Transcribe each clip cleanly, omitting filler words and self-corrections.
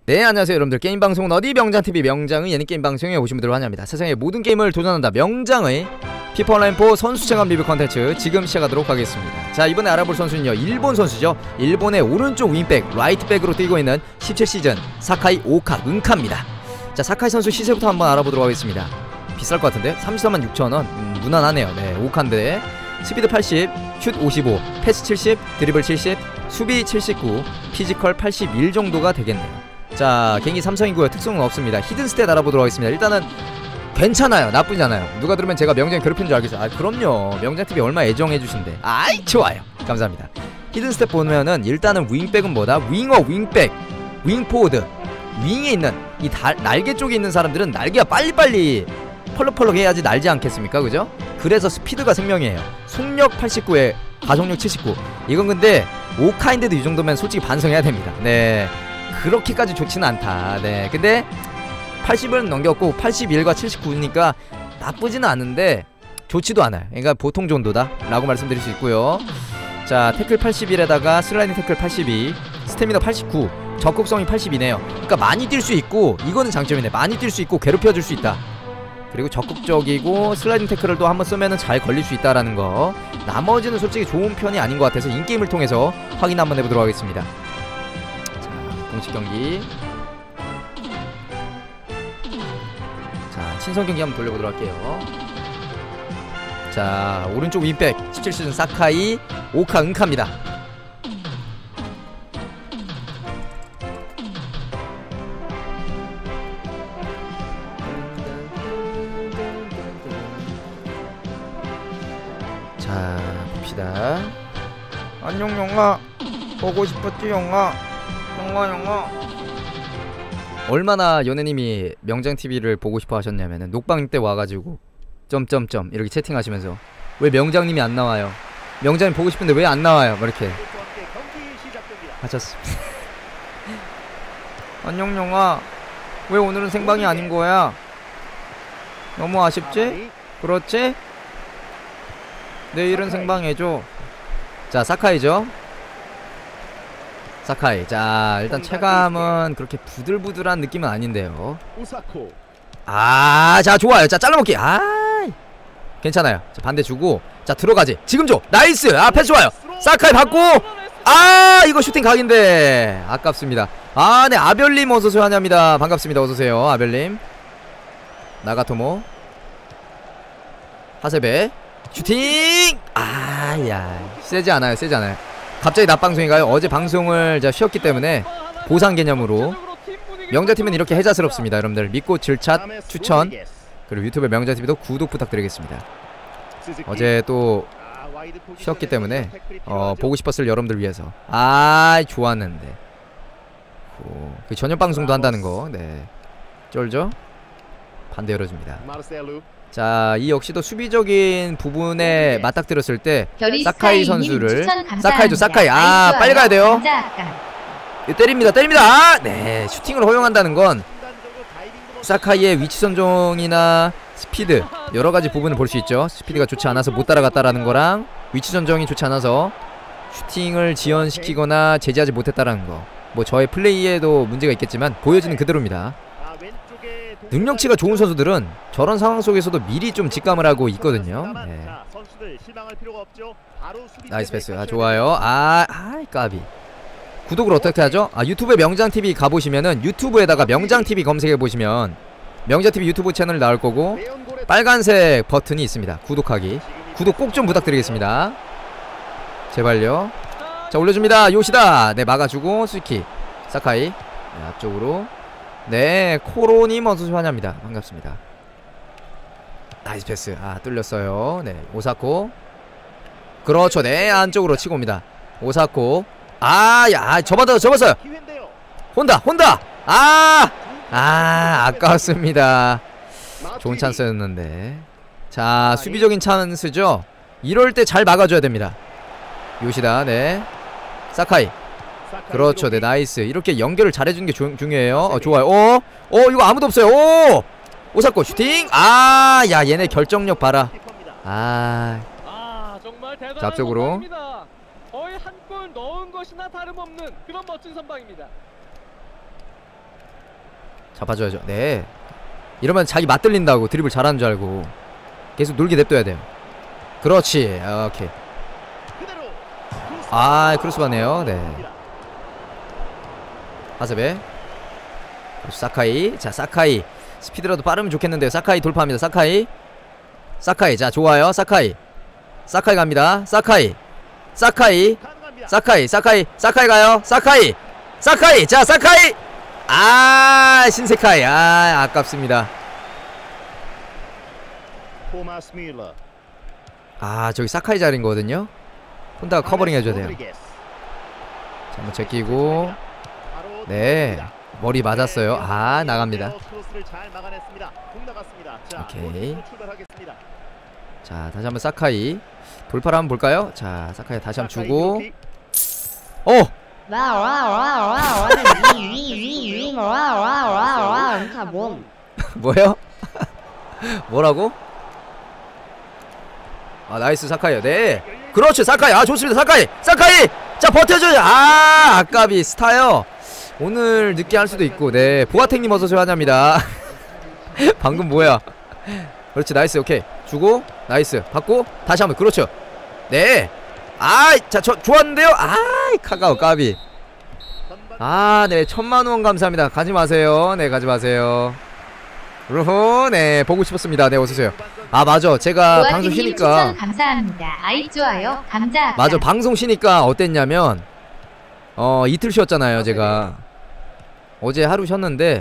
네, 안녕하세요 여러분들. 게임방송은 어디? 명장TV 명장의 예능게임방송에 오신 분들을 환영합니다. 세상의 모든 게임을 도전한다 명장의 피파 온라인4 선수체감 리뷰 컨텐츠 지금 시작하도록 하겠습니다. 자, 이번에 알아볼 선수는요, 일본 선수죠. 일본의 오른쪽 윙백, 라이트백으로 뛰고 있는 17시즌 사카이 오카 은카입니다. 자, 사카이 선수 시세부터 한번 알아보도록 하겠습니다. 비쌀 것 같은데? 346,000원. 무난하네요. 네, 오카인데 스피드 80, 슛 55, 패스 70, 드리블 70, 수비 79, 피지컬 81 정도가 되겠네요. 자, 경기 삼성이고요. 특성은 없습니다. 히든 스탯 알아보도록 하겠습니다. 일단은 괜찮아요. 나쁘지 않아요. 누가 들으면 제가 명장 괴롭히는 줄 알겠어요. 아, 그럼요. 명장TV 얼마 애정해주신대. 아이, 좋아요. 감사합니다. 히든 스탯 보면은 일단은 윙백은 뭐다? 윙어, 윙백, 윙포워드. 윙에 있는 이 날개 쪽에 있는 사람들은 날개가 빨리빨리 펄럭펄럭 해야지 날지 않겠습니까? 그죠? 그래서 스피드가 생명이에요. 속력 89에 가속력 79. 이건 근데 오카인데도 이 정도면 솔직히 반성해야 됩니다. 네, 그렇게까지 좋지는 않다. 네, 근데 80은 넘겼고 81과 79니까 나쁘지는 않은데 좋지도 않아요. 그러니까 보통 정도다 라고 말씀드릴 수 있고요. 자, 태클 81에다가 슬라이딩 태클 82, 스태미너 89, 적극성이 82네요 그러니까 많이 뛸 수 있고, 이거는 장점이네. 많이 뛸 수 있고 괴롭혀줄 수 있다. 그리고 적극적이고 슬라이딩 태클을 또 한번 쓰면은 잘 걸릴 수 있다라는 거. 나머지는 솔직히 좋은 편이 아닌 것 같아서 인게임을 통해서 확인 한번 해보도록 하겠습니다. 자, 공식 경기. 자, 친선 경기 한번 돌려보도록 할게요. 자, 오른쪽 윙백 17시즌 사카이 오카 은카입니다. 자, 봅시다. 안녕 영아, 보고 싶었지 영아. 영아. 얼마나 연애님이 명장TV를 보고 싶어 하셨냐면은 녹방 때 와가지고 점점점 이렇게 채팅하시면서 왜 명장님이 안 나와요? 명장님 보고 싶은데 왜 안 나와요? 뭐 이렇게 하셨습니다. 안녕 영아, 왜 오늘은 생방이 아닌 거야? 너무 아쉽지? 그렇지? 내일은 생방해줘. 자, 사카이죠. 사카이. 자, 일단 체감은 그렇게 부들부들한 느낌은 아닌데요. 아, 자, 좋아요. 자, 잘라먹기. 아, 괜찮아요. 자, 반대 주고. 자, 들어가지. 지금 줘. 나이스. 아, 패스 좋아요. 사카이 받고. 아, 이거 슈팅 각인데 아깝습니다. 아, 네, 아별님 어서오세요. 환영합니다. 반갑습니다. 어서오세요 아별님. 나가토모 하세베 슈팅! 아, 야, 세지 않아요. 갑자기 낮방송인가요? 어제 방송을 제가 쉬었기 때문에 보상 개념으로. 명자팀은 이렇게 해자스럽습니다. 여러분들 믿고 질차 추천, 그리고 유튜브 명자TV도 구독 부탁드리겠습니다. 어제 또 쉬었기 때문에 보고 싶었을 여러분들 위해서. 아, 좋았는데. 그 저녁 방송도 한다는 거. 네, 쩔죠? 반대 열어줍니다. 자, 이 역시도 수비적인 부분에 맞닥뜨렸을 때 사카이 선수를, 사카이죠, 사카이. 아, 빨리 가야 돼요. 때립니다. 아, 네, 슈팅을 허용한다는 건 사카이의 위치 선정이나 스피드 여러가지 부분을 볼 수 있죠. 스피드가 좋지 않아서 못 따라갔다라는 거랑 위치 선정이 좋지 않아서 슈팅을 지연시키거나 제지하지 못했다라는 거. 뭐 저의 플레이에도 문제가 있겠지만 보여지는 그대로입니다. 능력치가 좋은 선수들은 저런 상황 속에서도 미리 좀 직감을 하고 있거든요. 네. 나이스 패스. 아, 좋아요. 까비. 구독을 어떻게 하죠? 아, 유튜브에 명장TV 가보시면은 유튜브에다가 명장TV 검색해보시면 명장TV 유튜브 채널 나올 거고 빨간색 버튼이 있습니다. 구독하기. 구독 꼭 좀 부탁드리겠습니다. 제발요. 자, 올려줍니다. 요시다. 네, 막아주고 스키 사카이. 네, 앞쪽으로. 네, 코로님 어서오세요. 환영합니다. 반갑습니다. 나이스 패스. 아, 뚫렸어요. 네, 오사코. 그렇죠. 네, 안쪽으로 치고 옵니다. 오사코. 아, 야, 접었어요. 혼다. 아깝습니다. 좋은 찬스였는데. 자, 수비적인 찬스죠. 이럴 때 잘 막아줘야 됩니다. 요시다. 네, 사카이. 그렇죠. 네, 나이스. 이렇게 연결을 잘해주는 게 중요해요. 좋아요. 이거 아무도 없어요. 오사코 슈팅. 아, 야, 얘네 결정력 봐라. 아, 자, 앞쪽으로. 거의 한 골 넣은 것이나 다름없는 그런 멋진 선방입니다. 잡아줘야죠. 네. 이러면 자기 맞들린다고 드리블 잘하는 줄 알고 계속 놀게 냅둬야 돼요. 그렇지. 오케이. 아 크로스 받네요. 네. 하세베. 사카이. 자 사카이 스피드라도 빠르면 좋겠는데요. 사카이 돌파합니다. 사카이. 사카이. 자 좋아요. 사카이. 사카이 갑니다. 사카이. 사카이. 사카이. 사카이. 사카이 가요. 사카이. 사카이. 자 사카이. 아 신세카이. 아 아깝습니다. 아 저기 사카이 자리인 거거든요. 혼다가 커버링 해줘야 돼요. 자 한번 제끼고. 네 머리 맞았어요. 아 나갑니다. 오케이. 자 다시 한번 사카이 돌파를 한번 볼까요? 자 사카이 다시 한번 주고. 오! 뭐요? 뭐라고? 아 나이스 사카이요. 네 그렇죠 사카이. 아 좋습니다 사카이. 사카이 자 버텨줘요. 아 아까비 스타요. 오늘 늦게 할 수도 있고. 네 보아탱님 어서오세요 환영합니다. 방금 뭐야. 그렇지 나이스. 오케이 주고 나이스 받고 다시 한번. 그렇죠. 네 아이 자 저 좋았는데요. 아이 카카오 까비. 아 네 1000만원 감사합니다. 가지마세요. 네 가지마세요. 루후 네 보고 싶었습니다. 네 어서오세요. 아 맞아 제가 방송 쉬니까 감사합니다. 아이 좋아요. 감자. 맞아 방송 쉬니까 어땠냐면 이틀 쉬었잖아요. 제가 어제 하루 쉬었는데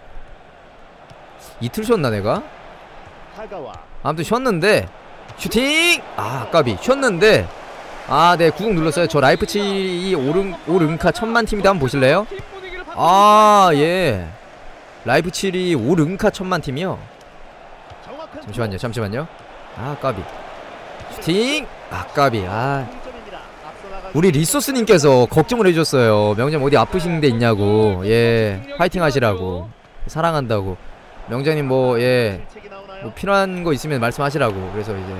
이틀 쉬었나 내가? 아무튼 쉬었는데 슈팅! 아 아까비 쉬었는데 아 네 구독 눌렀어요. 저 라이프치히 오른카 1000만팀이다 한번 보실래요? 아 예 라이프치히 오른카 1000만팀이요. 잠시만요 잠시만요. 아 까비 슈팅! 아 까비. 아 우리 리소스님께서 걱정을 해주셨어요. 명장 어디 아프신 데 있냐고. 예 파이팅 하시라고 사랑한다고. 명장님 뭐 예 뭐 필요한 거 있으면 말씀하시라고. 그래서 이제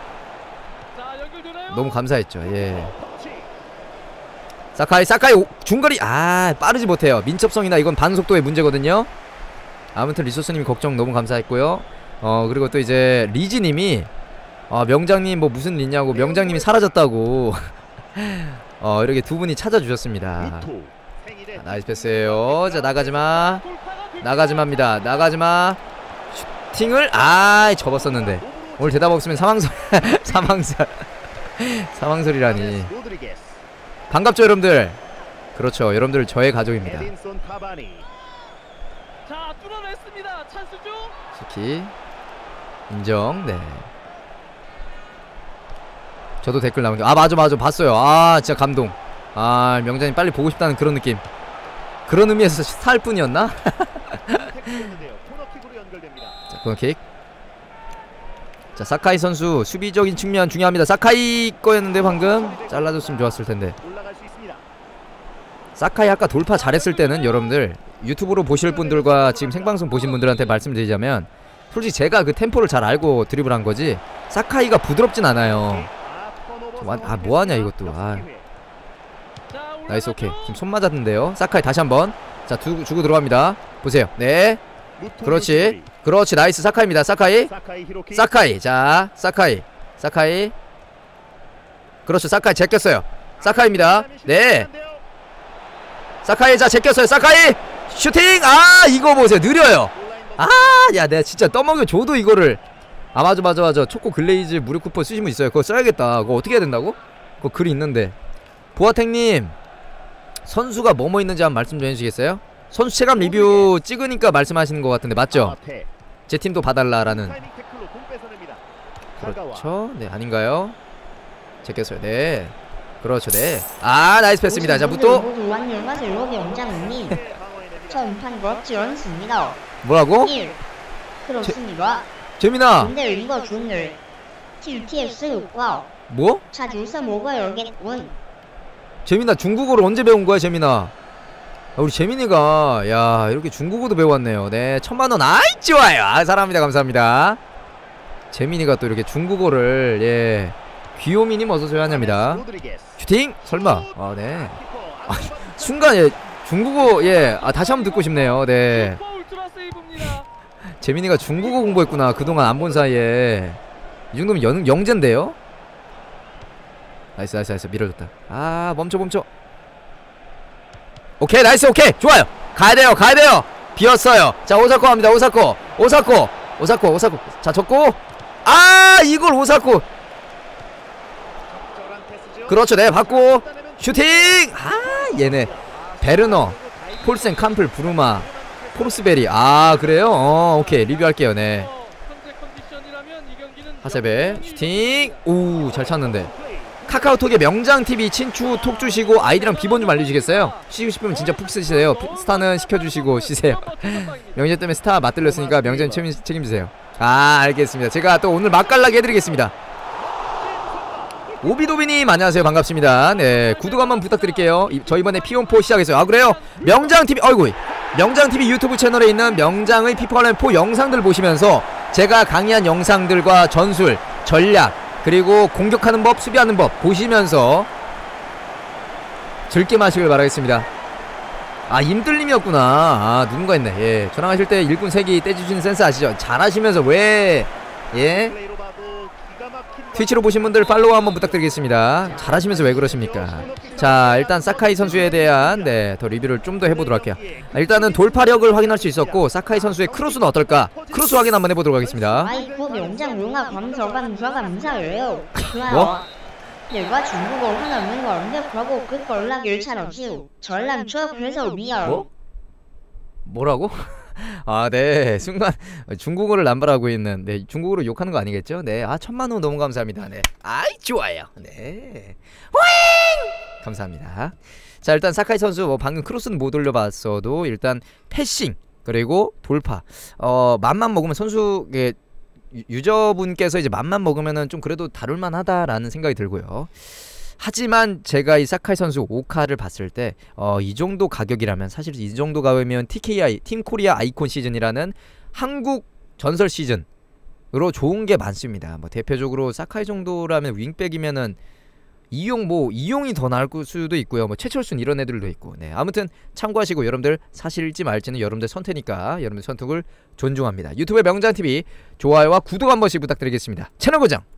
너무 감사했죠. 예 사카이 사카이 중거리. 아 빠르지 못해요. 민첩성이나 이건 반속도의 문제거든요. 아무튼 리소스님이 걱정 너무 감사했고요. 그리고 또 이제 리지님이 명장님 뭐 무슨 일 있냐고. 명장님이 사라졌다고 이렇게 두 분이 찾아주셨습니다. 자, 나이스 패스예요. 자 나가지마 나가지마입니다. 나가지마. 슈팅을 접었었는데 오늘 대답 없으면 사망설 사망설이라니. 반갑죠 여러분들. 그렇죠 여러분들 저의 가족입니다. 자 뚫어냈습니다. 찬스죠. 시키 인정. 네 저도 댓글 남은 거. 아 맞아 봤어요. 아 진짜 감동. 아 명장님 빨리 보고 싶다는 그런 느낌. 그런 의미에서 살 뿐이었나? 자 코너킥. 자 사카이 선수 수비적인 측면 중요합니다. 사카이 거였는데 방금 잘라줬으면 좋았을 텐데. 사카이 아까 돌파 잘했을 때는 여러분들 유튜브로 보실 분들과 지금 생방송 보신 분들한테 말씀드리자면 솔직히 제가 그 템포를 잘 알고 드리블한 거지 사카이가 부드럽진 않아요. 아 뭐하냐 이것도. 아 나이스. 오케이 지금 손 맞았는데요. 사카이 다시 한번. 자 주고 들어갑니다. 보세요. 네 그렇지 그렇지 나이스 사카이입니다. 사카이 사카이. 자 사카이 그렇죠. 사카이 제꼈어요. 사카이입니다. 네 사카이 자 제꼈어요. 사카이 슈팅. 아 이거 보세요 느려요. 아 야 내가 진짜 떠먹여줘도 이거를. 아 맞아 초코 글레이즈 무료 쿠폰 쓰시면 분 있어요. 그거 써야겠다. 그거 어떻게 해야 된다고? 그거 글이 있는데. 보아탱님 선수가 뭐뭐 있는지 한번 말씀 좀 해주시겠어요? 선수 체감 리뷰 찍으니까 말씀하시는 것 같은데 맞죠? 제 팀도 봐달라라는. 그렇죠? 네 아닌가요? 제꼈어요. 네 그렇죠. 네 아 나이스 패스입니다. 자 무또 뭐라고? 그렇습니다. 재민아 뭐? 재민아 중국어를 언제 배운 거야 재민아? 우리 재민이가 야 이렇게 중국어도 배웠네요. 네 1000만원 아이 좋아요. 아 사랑합니다. 감사합니다. 재민이가 또 이렇게 중국어를 예 귀요미님 어서오세요 하냐입니다. 슈팅? 설마 네 순간 예 중국어 예 다시 한번 듣고 싶네요. 네 재민이가 중국어 공부했구나. 그동안 안 본 사이에. 이 정도면 영재인데요? 나이스 밀어줬다. 아 멈춰. 오케이 나이스 오케이 좋아요. 가야돼요 비었어요. 자 오사코 갑니다. 오사코 자 졌고 아 이걸 오사코 그렇죠. 네 받고 슈팅. 아 얘네 베르너 폴센 캄플 브루마 포르스베리. 아 그래요? 오케이 리뷰할게요. 네 하세베 슈팅. 오 잘 찼는데. 카카오톡에 명장TV 친추 톡 주시고 아이디랑 비번 좀 알려주시겠어요? 쉬고 싶으면 진짜 푹 쓰세요. 스타는 시켜주시고 쉬세요. 명장 때문에 스타 맞들렸으니까 명장 책임지세요. 아 알겠습니다. 제가 또 오늘 맛깔나게 해드리겠습니다. 오비도비님 안녕하세요. 반갑습니다. 네 구독 한번 부탁드릴게요. 저 이번에 피온포 시작했어요. 아 그래요? 명장TV 어이구 명장TV 유튜브 채널에 있는 명장의 피파올라인4 영상들 보시면서 제가 강의한 영상들과 전술 전략 그리고 공격하는 법, 수비하는 법 보시면서 즐겨 마시길 바라겠습니다. 아 임들님이었구나. 아 누군가 했네. 예 전화하실 때 일꾼 3개 떼주시는 센스 아시죠? 잘하시면서 왜 예? 트위치로 보신 분들 팔로우 한번 부탁드리겠습니다. 잘하시면서 왜 그러십니까? 자 일단 사카이 선수에 대한 더 리뷰를 좀 더 해보도록 할게요. 일단은 돌파력을 확인할 수 있었고 사카이 선수의 크로스는 어떨까? 크로스 확인 한번 해보도록 하겠습니다. 아이고 명장 용화 검서감 감사해요. 좋아요. 뭐? 일과 중국어 하나 없는 거 없는데 그러고 그 연락 일찬 없이 전남 취업해서 미안. 뭐? 뭐라고? 아, 네. 순간 중국어를 남발하고 있는 중국어로 욕하는 거 아니겠죠? 네. 아, 1000만원 너무 감사합니다. 네. 아이, 좋아요. 네. 호잉! 감사합니다. 자, 일단 사카이 선수 방금 크로스는 못 올려봤어도 일단 패싱 그리고 돌파. 맘만 먹으면 선수 유저분께서 이제 맘만 먹으면은 좀 그래도 다룰만하다라는 생각이 들고요. 하지만 제가 이 사카이 선수 5카를 봤을 때 이 정도 가격이라면 사실 이 정도 가면 TKI 팀 코리아 아이콘 시즌이라는 한국 전설 시즌으로 좋은 게 많습니다. 뭐 대표적으로 사카이 정도라면 윙백이면은 이용이 더 나을 수도 있고요. 뭐 최철순 이런 애들도 있고. 네. 아무튼 참고하시고 여러분들 사실일지 말지는 여러분들 선택이니까 여러분들 선택을 존중합니다. 유튜브의 명장TV 좋아요와 구독 한 번씩 부탁드리겠습니다. 채널 고정